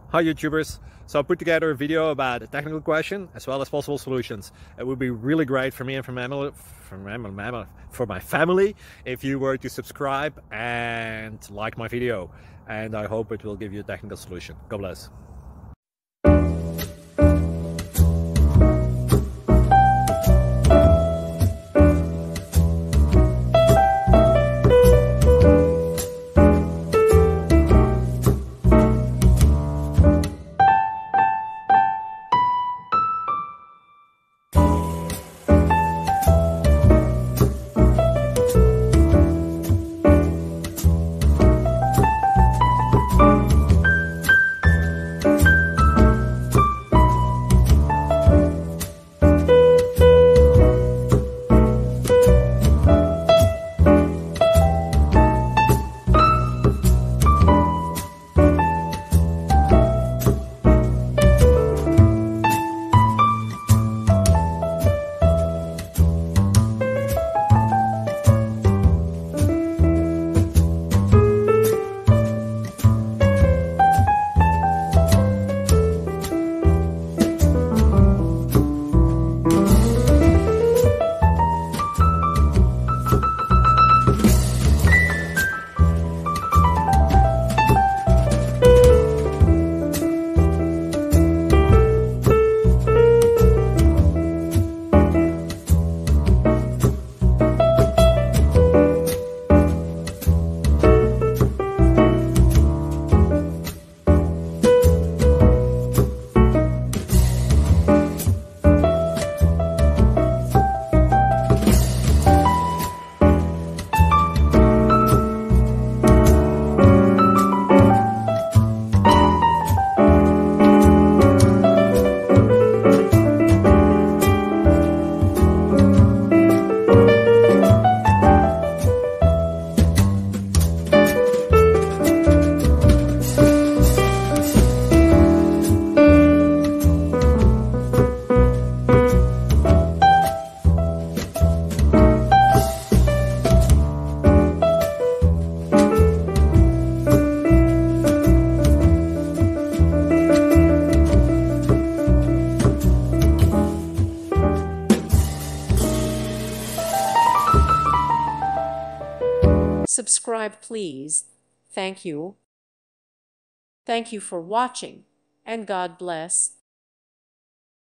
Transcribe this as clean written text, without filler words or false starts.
Hi YouTubers! So I put together a video about a technical question as well as possible solutions. It would be really great for me and for my family if you were to subscribe and like my video. And I hope it will give you a technical solution. God bless. Subscribe, please. Thank you. Thank you for watching, and God bless.